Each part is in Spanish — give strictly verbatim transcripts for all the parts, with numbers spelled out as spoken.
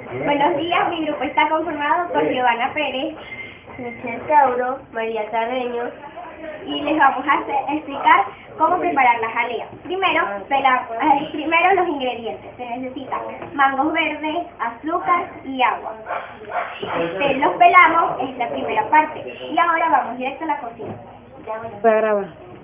Buenos días, mi grupo está conformado por Giovanna Pérez, Michelle Tauro, María Carreño, y les vamos a hacer, explicar cómo preparar la jalea. Primero, pela, eh, primero los ingredientes. Se necesitan mangos verdes, azúcar y agua. Este, los pelamos, es la primera parte. Y ahora vamos directo a la cocina. Para grabar.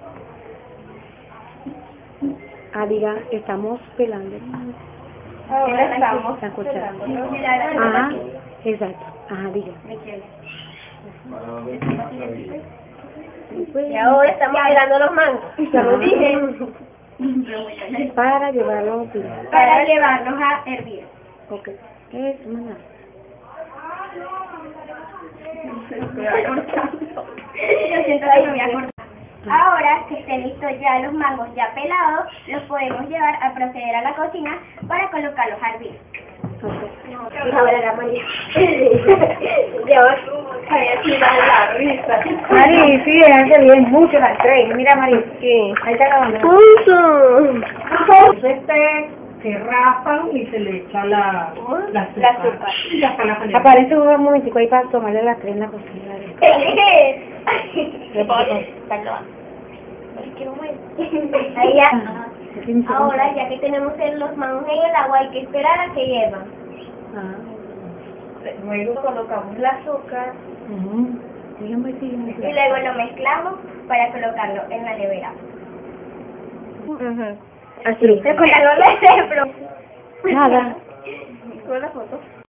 Ah, diga, estamos pelando. Ahora estamos ¿Se escucha? pelando. Ajá, exacto. Ajá, diga. Y ahora estamos pelando los mangos. Ya lo dije. Para llevarlo a pilar. Para llevarlos a hervir. Ok. Es maná. Yo siento que me voy a cortar. Ahora que estén listos ya los mangos ya pelados, los podemos llevar a proceder a la cocina para colocarlos a hervir. Okay. Ahora la María. Ya va a la risa. Mari, sí, hace bien mucho las tres. Mira, Mari. ¿Qué? Ahí está grabando. Este se raspan y se le echa la, la azúcar. La azúcar. Y ya está la jalea. Aparece un momentico ahí para tomarle las tres en la cocina. Ahí ya. Ahora, ya que tenemos los mangos en el agua, hay que esperar a que hiervan. Ah. Luego colocamos el azúcar Uh-huh. Dígame, dígame. y luego lo mezclamos para colocarlo en la nevera. Así. Con la ejemplo. Nada. Con la foto.